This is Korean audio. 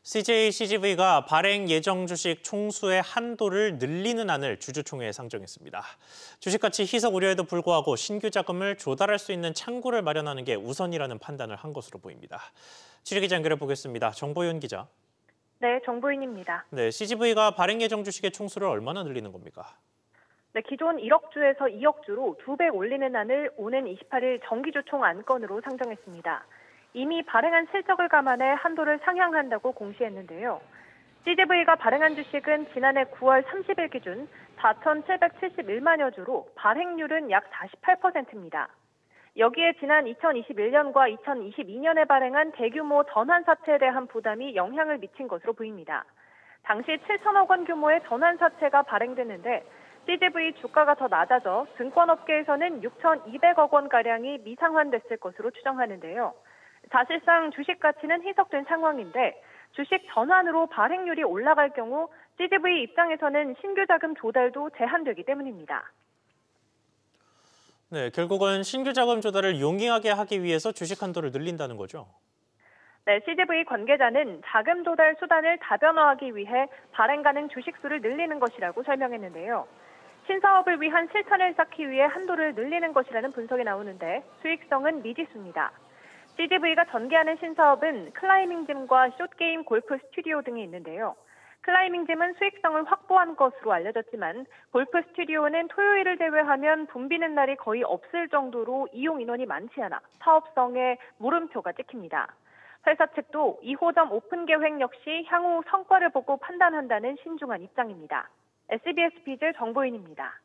CJ CGV가 발행 예정 주식 총수의 한도를 늘리는 안을 주주총회에 상정했습니다. 주식가치 희석 우려에도 불구하고 신규 자금을 조달할 수 있는 창구를 마련하는 게 우선이라는 판단을 한 것으로 보입니다. 취재기자 연결해 보겠습니다. 정보윤 기자. 네, 정보윤입니다. 네, CGV가 발행 예정 주식의 총수를 얼마나 늘리는 겁니까? 네, 기존 1억 주에서 2억 주로 2배 올리는 안을 오는 28일 정기주총 안건으로 상정했습니다. 이미 발행한 실적을 감안해 한도를 상향한다고 공시했는데요. CGV가 발행한 주식은 지난해 9월 30일 기준 4,771만여 주로 발행률은 약 48%입니다. 여기에 지난 2021년과 2022년에 발행한 대규모 전환 사채에 대한 부담이 영향을 미친 것으로 보입니다. 당시 7천억 원 규모의 전환 사채가 발행됐는데 CGV 주가가 더 낮아져 증권업계에서는 6,200억 원가량이 미상환됐을 것으로 추정하는데요. 사실상 주식 가치는 희석된 상황인데 주식 전환으로 발행률이 올라갈 경우 CGV 입장에서는 신규 자금 조달도 제한되기 때문입니다. 네, 결국은 신규 자금 조달을 용이하게 하기 위해서 주식 한도를 늘린다는 거죠? 네, CGV 관계자는 자금 조달 수단을 다변화하기 위해 발행 가능 주식수를 늘리는 것이라고 설명했는데요. 신사업을 위한 실천을 쌓기 위해 한도를 늘리는 것이라는 분석이 나오는데 수익성은 미지수입니다. CGV가 전개하는 신사업은 클라이밍짐과 숏게임 골프 스튜디오 등이 있는데요. 클라이밍짐은 수익성을 확보한 것으로 알려졌지만 골프 스튜디오는 토요일을 제외하면 붐비는 날이 거의 없을 정도로 이용 인원이 많지 않아 사업성에 물음표가 찍힙니다. 회사 측도 2호점 오픈 계획 역시 향후 성과를 보고 판단한다는 신중한 입장입니다. SBS 비즈 정보인입니다.